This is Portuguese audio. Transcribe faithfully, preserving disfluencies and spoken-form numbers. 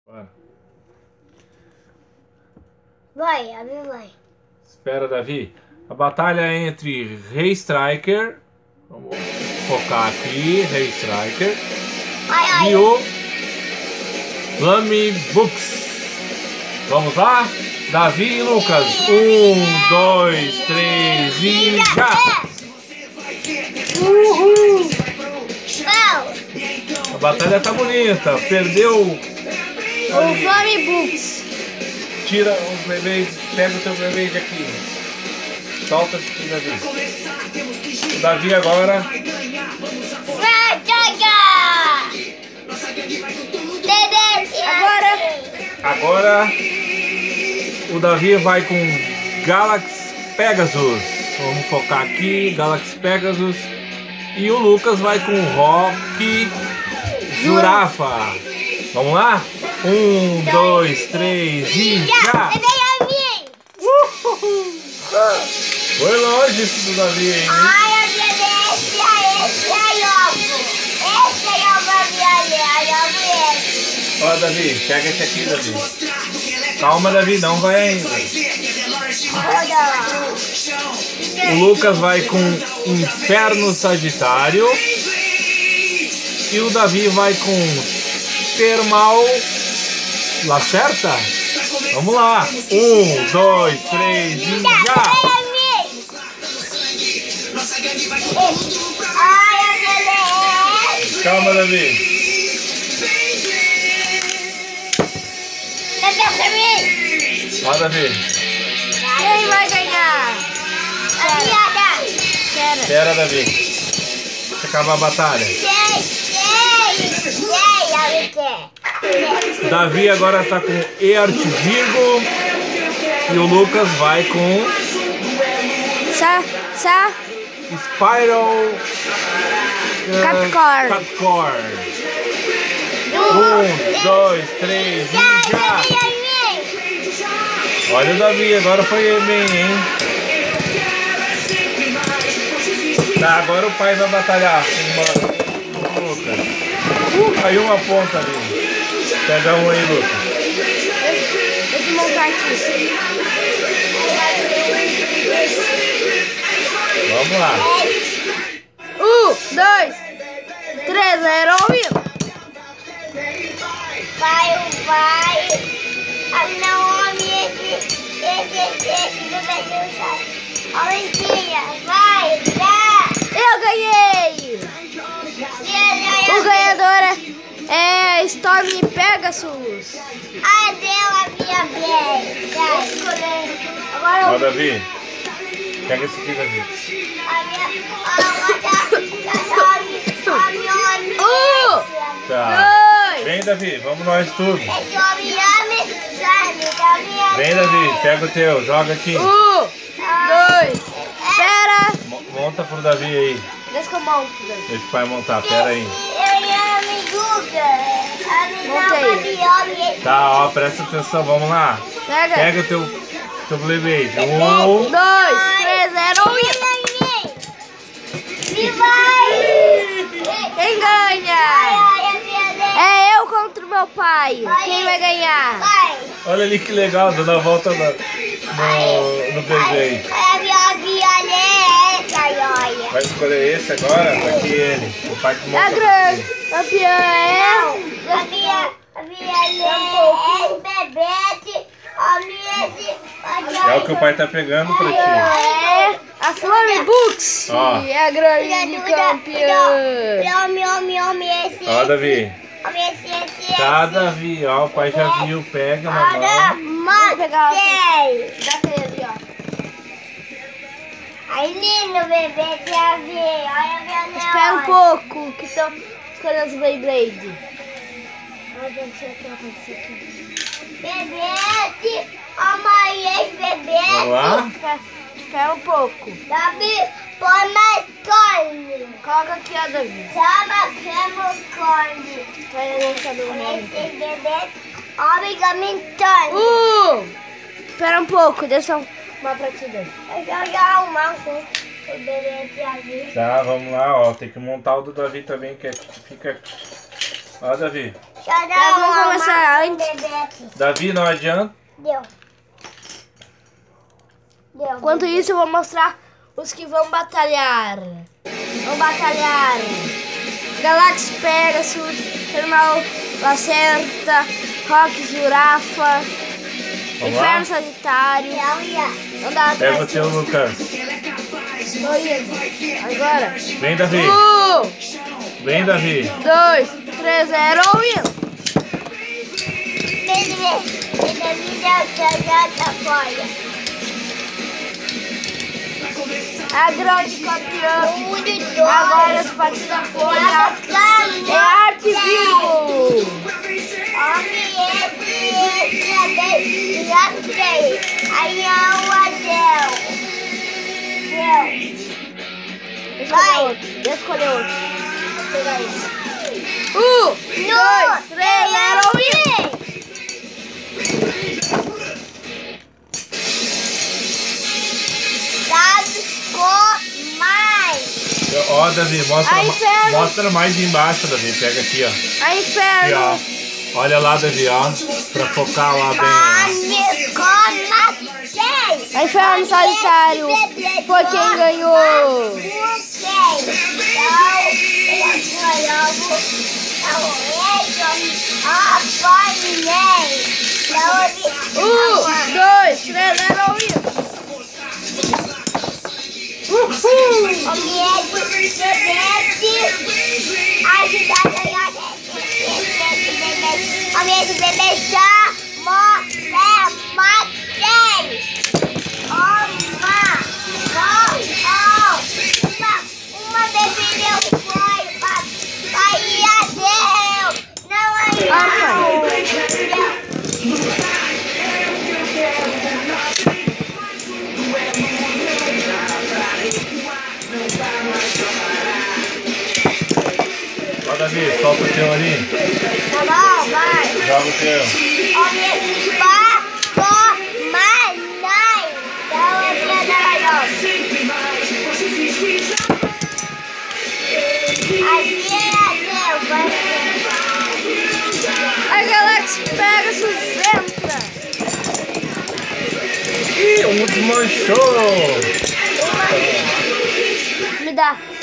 Bora. Vai, Davi, vai. Espera, Davi. A batalha é entre Rei Striker. Vamos focar aqui. Rei Striker. Ai, ai. E o Flame Books. Vamos lá? Davi e Lucas. Um, dois, três e já! Uhul. A batalha tá bonita. Perdeu. O Flame Books. Tira os bebês. Pega o teu bebê aqui. Solta aqui, Davi. O Davi agora. Agora. Agora o Davi vai com Galaxy Pegasus. Vamos focar aqui, Galaxy Pegasus. E o Lucas vai com Rock Jurafa. Vamos lá? Um, dois, três e já! Foi longe isso do Davi, hein? Ai, eu quero esse aí, esse aí, ovo. Esse aí, ovo, aí, ovo, esse. Ó, Davi, pega esse aqui, Davi. Calma, Davi, não vai ainda. O Lucas vai com Inferno Sagitário. E o Davi vai com Termal Lacerta. Vamos lá. Um, dois, três e já! Calma, Davi. Ó, Davi. Quem vai ganhar? A viada. Espera. Espera, Davi. Deixa acabar a batalha. Davi agora tá com Eart Virgo. E o Lucas vai com Sa, sa. Spiral uh, Capricorn. Capricorn. Um, dois, três e já! Olha o Davi, agora foi ele bem, hein? Tá, agora o pai vai batalhar com o Lucas. Uh, caiu uma ponta ali. Pega um aí, Lucas. Deixa eu montar aqui. Vamos lá. Um, dois, três, heroína. Vai, vai. A não, homem, esse, esse, esse, esse do Brasil, sabe? Valentina, vai, dá. Eu ganhei. O ganhador é Storm Pegasus. Ah, deu a minha vez. Tá escolhendo. Agora Ó, eu... Davi. Pega esse aqui, Davi. A minha... A minha... Um. Tá. Dois. Vem, Davi, vamos nós tudo. Vem, Vem, Davi, pega o teu, joga aqui. Um, dois, pera. Mo- Monta pro Davi aí. Deixa que eu monto, Davi. Deixa o pai montar, pera aí. Montei. Tá, ó, presta atenção, vamos lá. Pega. Pega o teu, teu Beyblade. Um, Um, dois, três, heroína. E vai. Quem ganha? É eu contra o meu pai. Quem vai ganhar? olha ali que legal, dando a volta no, no, no Beyblade. Vai escolher esse agora? Tá aqui ele. O pai que monta A pra grande ti. campeã é... A minha... A minha é bebete. A minha... É o que o pai tá pegando pra ti. É a Flame Books. Ó. E a grande campeã. Ó, Davi. Tá, Davi, ó, o pai já viu. Pega na mão. Vou pegar dá pra ele, ó. Aí, lindo, bebê, já vi. Olha a minha. Espera um pouco, que estão escolhendo os Beyblade. Olha, deixa eu acontecer aqui. Bebê, a mãe, esse bebê. Vamos lá? Espera, espera um pouco. Davi, põe mais corne. Coloca aqui, ó, Davi. Chama creme corne. Vai deixar do nome. Esse bebê, obrigamentando. Uh! Espera um pouco, deixa uma pra ti, Davi. Eu já já arrumar o bebê aqui. Tá, vamos lá, ó. Tem que montar o do Davi também, que é- fica. Ó, Davi. Já vamos começar antes. Davi, não adianta. Deu. Deu. Enquanto isso, eu vou mostrar os que vão batalhar. Vão batalhar. Galaxy Pegasus, Termal Lacerta, Rock Zurafa, Inferno Sagitário. Não dá É atrás. você, Lucas. Tô indo. Agora. Vem, Davi. Um, Vem, Davi. dois, três, zero, indo. A grande campeã. Agora as partidas foram. É Arte Vivo. Aí é o Adel. Deixa eu escolher outro. Deixa eu escolher outro. Vou pegar esse. Um, dois, três, zero, indo. Ó, Davi, mostra, A Inferno. mostra mais embaixo, Davi. Pega aqui, ó. A Aqui, Inferno. ó. Olha lá, Davi, ó. Pra focar lá bem, ó. A Inferno Sagitário foi quem ganhou. Um, dois, três, zero, indo. O mesmo bebê chama Matei. Uma, uma, uma bebê deu foi, papai deu. Não é Ó, Davi, solta o teu ali. Tá bom, vai. Joga o teu. O mesmo papai, mamãe. Então eu vou dar aqui é Deus, A Galaxy Pegasus entra. Ih, um desmanchou. Me dá.